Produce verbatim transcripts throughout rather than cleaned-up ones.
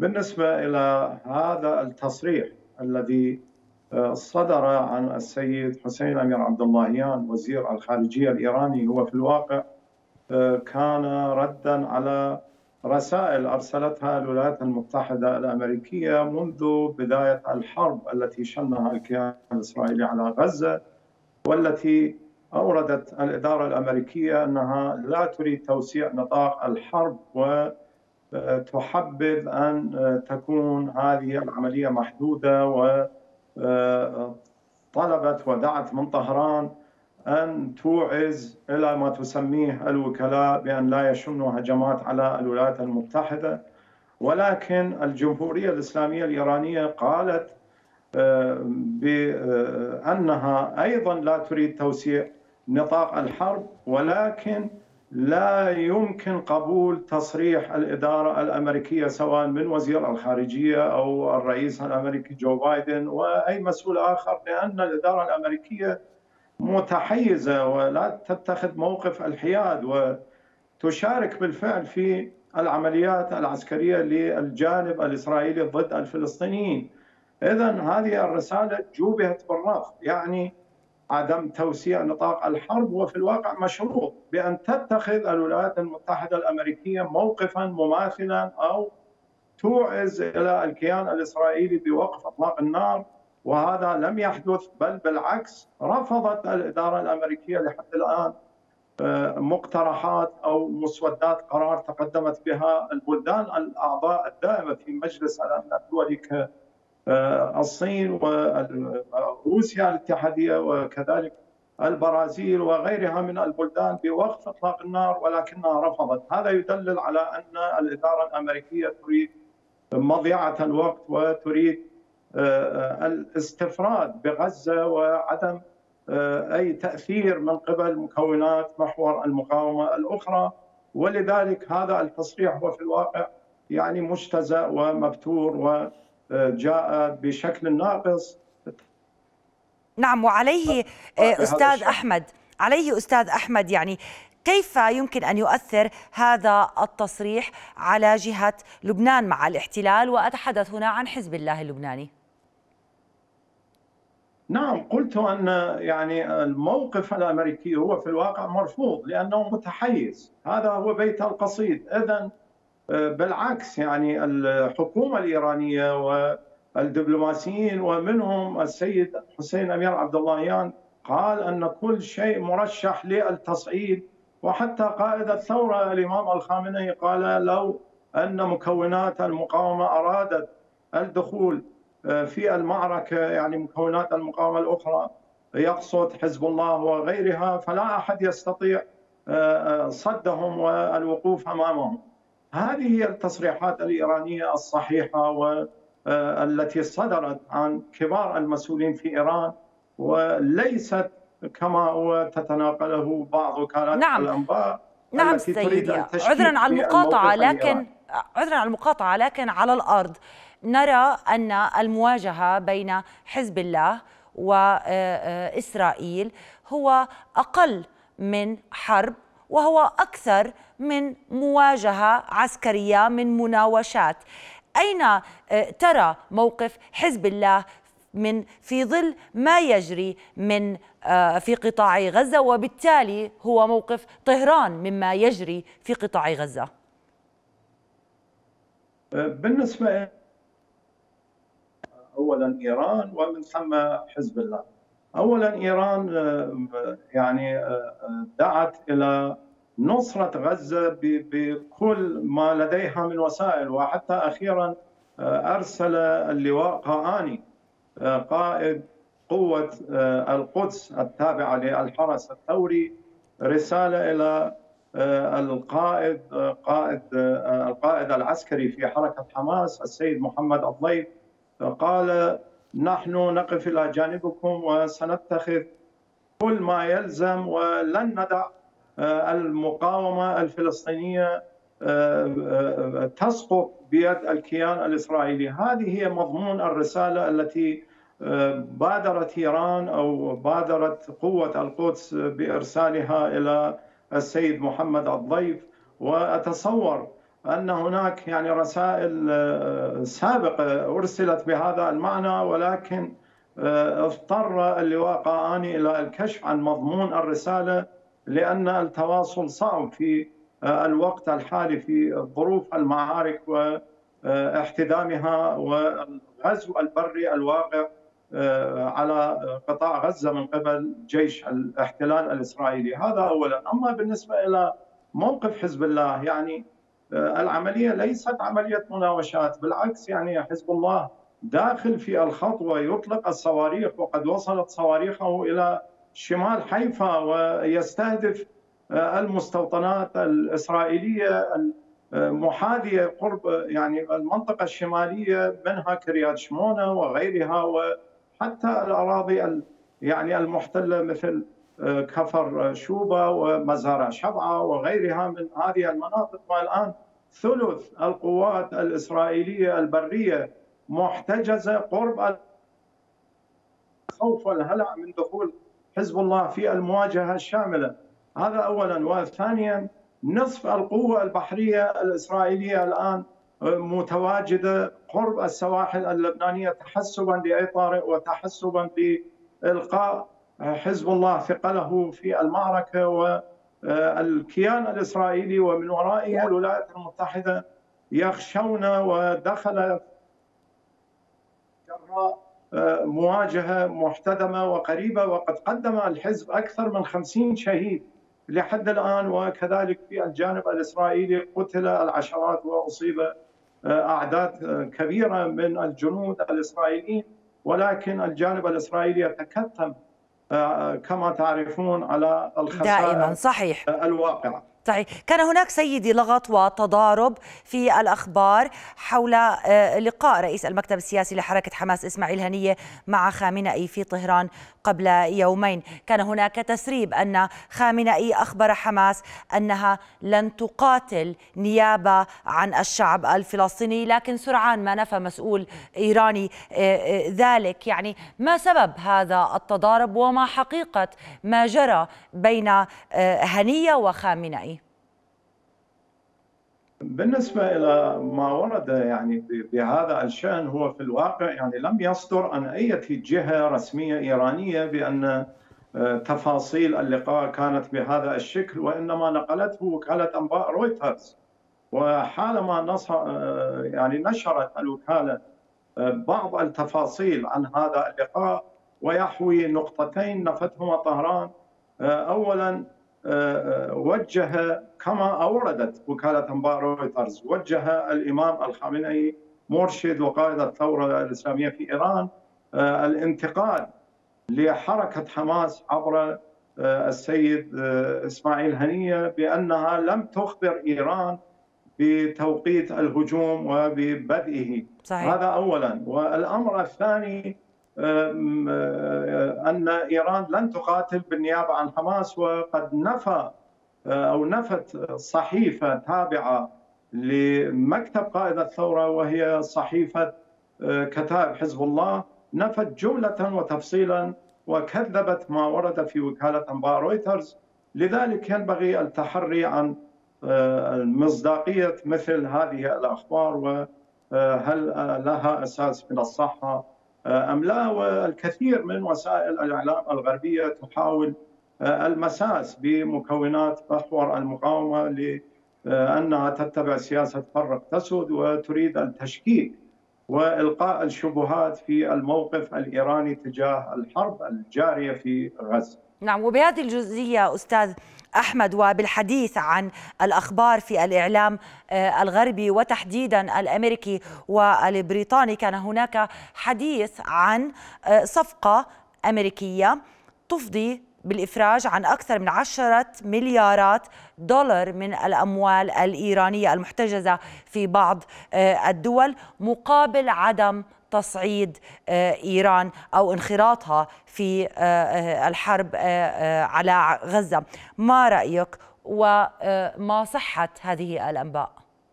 بالنسبة إلى هذا التصريح الذي صدر عن السيد حسين أمير عبد اللهيان وزير الخارجية الإيراني، هو في الواقع كان ردا على رسائل أرسلتها الولايات المتحدة الأمريكية منذ بداية الحرب التي شنها الكيان الإسرائيلي على غزة، والتي أوردت الإدارة الأمريكية أنها لا تريد توسيع نطاق الحرب وتحبذ أن تكون هذه العملية محدودة، وطلبت ودعت من طهران أن توعز إلى ما تسميه الوكلاء بأن لا يشنوا هجمات على الولايات المتحدة. ولكن الجمهورية الإسلامية الإيرانية قالت بأنها أيضا لا تريد توسيع نطاق الحرب، ولكن لا يمكن قبول تصريح الإدارة الأمريكية سواء من وزير الخارجية أو الرئيس الأمريكي جو بايدن وأي مسؤول آخر، لأن الإدارة الأمريكية متحيزة ولا تتخذ موقف الحياد وتشارك بالفعل في العمليات العسكرية للجانب الإسرائيلي ضد الفلسطينيين. إذن هذه الرسالة جوبهت بالرفض، يعني عدم توسيع نطاق الحرب، وفي الواقع مشروط بأن تتخذ الولايات المتحدة الأمريكية موقفا مماثلا أو توعز إلى الكيان الإسرائيلي بوقف إطلاق النار، وهذا لم يحدث، بل بالعكس رفضت الإدارة الأمريكية لحد الآن مقترحات أو مسودات قرار تقدمت بها البلدان الأعضاء الدائمة في مجلس الأمن الدولي كالصين وروسيا الاتحادية وكذلك البرازيل وغيرها من البلدان بوقف إطلاق النار، ولكنها رفضت. هذا يدلل على أن الإدارة الأمريكية تريد مضيعة الوقت وتريد الاستفراد بغزة وعدم أي تأثير من قبل مكونات محور المقاومة الأخرى، ولذلك هذا التصريح هو في الواقع يعني مجتزأ ومبتور وجاء بشكل ناقص. نعم، وعليه أستاذ أحمد عليه أستاذ أحمد يعني كيف يمكن أن يؤثر هذا التصريح على جهة لبنان مع الاحتلال؟ وأتحدث هنا عن حزب الله اللبناني. نعم، قلت أن يعني الموقف الأمريكي هو في الواقع مرفوض لأنه متحيز، هذا هو بيت القصيد. إذن بالعكس، يعني الحكومة الإيرانية والدبلوماسيين ومنهم السيد حسين أمير عبد اللهيان قال أن كل شيء مرشح للتصعيد، وحتى قائد الثورة الإمام الخامنئي قال لو أن مكونات المقاومة أرادت الدخول في المعركة، يعني مكونات المقاومة الأخرى يقصد حزب الله وغيرها، فلا أحد يستطيع صدهم والوقوف أمامهم. هذه هي التصريحات الإيرانية الصحيحة والتي صدرت عن كبار المسؤولين في إيران، وليست كما هو تتناقله بعض وكالات نعم. الأنباء نعم التي تريد سيدي، التشكيك عذرا على المقاطعة، لكن عذرا على المقاطعة لكن على الأرض نرى أن المواجهة بين حزب الله وإسرائيل هو أقل من حرب، وهو أكثر من مواجهة عسكرية، من مناوشات. أين ترى موقف حزب الله من في ظل ما يجري من في قطاع غزة، وبالتالي هو موقف طهران مما يجري في قطاع غزة؟ بالنسبة أولا إيران ومن ثم حزب الله. أولا إيران يعني دعت إلى نصرة غزة بكل ما لديها من وسائل، وحتى أخيرا أرسل اللواء قاآني قائد قوة القدس التابعة للحرس الثوري رسالة إلى القائد قائد القائد العسكري في حركة حماس السيد محمد الضيف، قال نحن نقف إلى جانبكم وسنتخذ كل ما يلزم ولن ندع المقاومة الفلسطينية تسقط بيد الكيان الإسرائيلي. هذه هي مضمون الرسالة التي بادرت إيران أو بادرت قوة القدس بإرسالها إلى السيد محمد الضيف. وأتصور أن هناك يعني رسائل سابقة أرسلت بهذا المعنى، ولكن اضطر اللواء قاآني إلى الكشف عن مضمون الرسالة لأن التواصل صعب في الوقت الحالي في ظروف المعارك واحتدامها والغزو البري الواقع على قطاع غزة من قبل جيش الاحتلال الإسرائيلي. هذا أولا. أما بالنسبة إلى موقف حزب الله، يعني العملية ليست عملية مناوشات، بالعكس يعني حزب الله داخل في الخط ويطلق الصواريخ، وقد وصلت صواريخه إلى شمال حيفا ويستهدف المستوطنات الإسرائيلية المحاذية قرب يعني المنطقة الشمالية منها كريات شمونة وغيرها، وحتى الأراضي يعني المحتلة مثل كفر شوبة ومزارع شبعة وغيرها من هذه المناطق. والآن ثلث القوات الإسرائيلية البرية محتجزة قرب الخوف والهلع من دخول حزب الله في المواجهة الشاملة. هذا أولا. وثانيا، نصف القوة البحرية الإسرائيلية الآن متواجدة قرب السواحل اللبنانية تحسبا لأي طارئ وتحسبا بإلقاء حزب الله ثقله في المعركة، والكيان الإسرائيلي ومن ورائه الولايات المتحدة يخشون ودخل جراء مواجهة محتدمة وقريبة، وقد قدم الحزب أكثر من خمسين شهيد لحد الآن، وكذلك في الجانب الإسرائيلي قتل العشرات وأصيب أعداد كبيرة من الجنود الإسرائيليين، ولكن الجانب الإسرائيلي يتكتم كما تعرفون على الخسائر دائما. صحيح. الواقعة. صحيح. كان هناك سيدي لغط وتضارب في الأخبار حول لقاء رئيس المكتب السياسي لحركة حماس إسماعيل هنية مع خامنئي في طهران قبل يومين. كان هناك تسريب أن خامنئي أخبر حماس أنها لن تقاتل نيابة عن الشعب الفلسطيني، لكن سرعان ما نفى مسؤول إيراني ذلك. يعني ما سبب هذا التضارب وما حقيقة ما جرى بين هنية وخامنئي؟ بالنسبة إلى ما ورد يعني بهذا الشأن، هو في الواقع يعني لم يصدر عن أي جهة رسمية إيرانية بأن تفاصيل اللقاء كانت بهذا الشكل، وإنما نقلته وكالة أنباء رويترز. وحالما نصر يعني نشرت الوكالة بعض التفاصيل عن هذا اللقاء ويحوي نقطتين نفتهما طهران. أولا، وجه كما أوردت وكالة أنباء رويترز، وجه الإمام الخامنئي مرشد وقائد الثورة الإسلامية في إيران الانتقاد لحركة حماس عبر السيد إسماعيل هنية بأنها لم تخبر إيران بتوقيت الهجوم وببدئه. صحيح. هذا أولا. والأمر الثاني أن إيران لن تقاتل بالنيابة عن حماس، وقد نفى أو نفت صحيفة تابعة لمكتب قائد الثورة وهي صحيفة كتائب حزب الله، نفت جملة وتفصيلا وكذبت ما ورد في وكالة أنباء رويترز. لذلك ينبغي التحري عن مصداقية مثل هذه الأخبار وهل لها أساس من الصحة أم لا. والكثير من وسائل الإعلام الغربية تحاول المساس بمكونات محور المقاومة لأنها تتبع سياسة فرق تسد وتريد التشكيك وإلقاء الشبهات في الموقف الإيراني تجاه الحرب الجارية في غزة. نعم. وبهذه الجزئية أستاذ أحمد، وبالحديث عن الأخبار في الإعلام الغربي وتحديدا الأمريكي والبريطاني، كان هناك حديث عن صفقة أمريكية تفضي بالإفراج عن أكثر من عشرة مليارات دولار من الأموال الإيرانية المحتجزة في بعض الدول مقابل عدم تصعيد إيران أو انخراطها في الحرب على غزة. ما رأيك وما صحة هذه الأنباء؟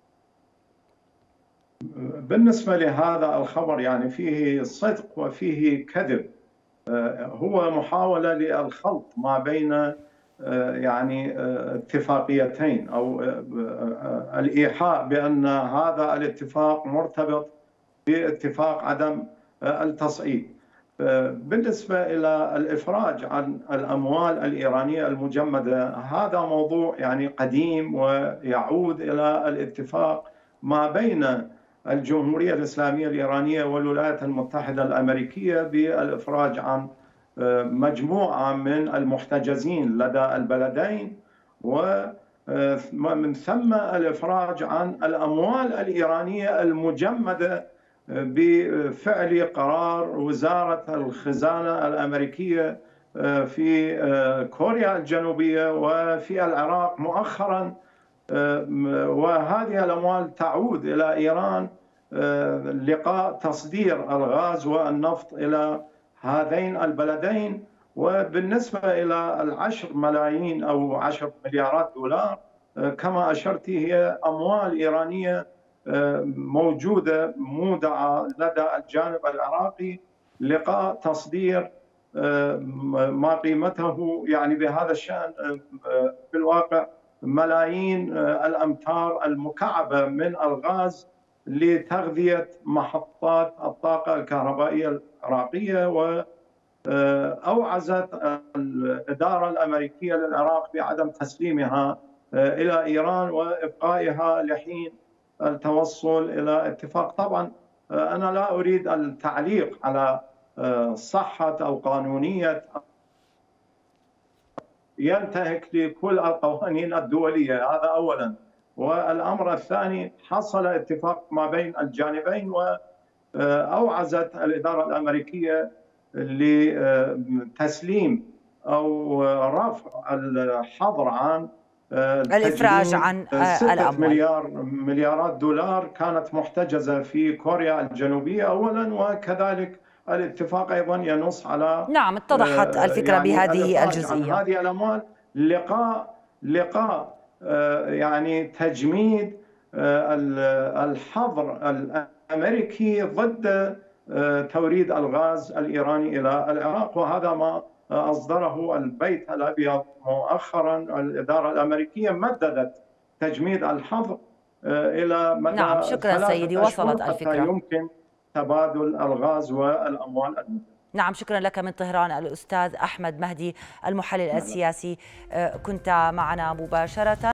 بالنسبة لهذا الخبر يعني فيه صدق وفيه كذب. هو محاولة للخلط ما بين يعني اتفاقيتين أو الإيحاء بأن هذا الاتفاق مرتبط باتفاق عدم التصعيد. بالنسبة إلى الإفراج عن الأموال الإيرانية المجمدة، هذا موضوع يعني قديم ويعود إلى الاتفاق ما بين الجمهورية الإسلامية الإيرانية والولايات المتحدة الأمريكية بالإفراج عن مجموعة من المحتجزين لدى البلدين، ومن ثم الإفراج عن الأموال الإيرانية المجمدة بفعل قرار وزارة الخزانة الأمريكية في كوريا الجنوبية وفي العراق مؤخرا. وهذه الأموال تعود إلى إيران لقاء تصدير الغاز والنفط إلى هذين البلدين. وبالنسبة إلى العشر ملايين أو عشر مليارات دولار كما أشرت، هي أموال إيرانية موجودة مودعة لدى الجانب العراقي لقاء تصدير ما قيمته يعني بهذا الشأن في الواقع ملايين الأمتار المكعبة من الغاز لتغذية محطات الطاقة الكهربائية العراقية. وأوعزت الإدارة الأمريكية للعراق بعدم تسليمها إلى إيران وإبقائها لحين التوصل إلى اتفاق. طبعا أنا لا أريد التعليق على صحة أو قانونية ينتهك لكل القوانين الدولية، هذا أولا. والأمر الثاني، حصل اتفاق ما بين الجانبين وأوعزت الإدارة الأمريكية لتسليم أو رفع الحظر عن الإفراج عن ستة مليار مليارات دولار كانت محتجزة في كوريا الجنوبية أولا، وكذلك الاتفاق أيضا ينص على نعم اتضحت الفكرة يعني بهذه الجزئية. هذه الأموال لقاء لقاء يعني تجميد الحظر الأمريكي ضد توريد الغاز الإيراني إلى العراق، وهذا ما أصدره البيت الأبيض مؤخرا. الإدارة الأمريكية مددت تجميد الحظر إلى مدى نعم شكرا سيدي، وصلت الفكرة. يمكن تبادل الغاز والأموال. نعم شكرا لك من طهران الأستاذ أحمد مهدي المحلل السياسي، كنت معنا مباشرة.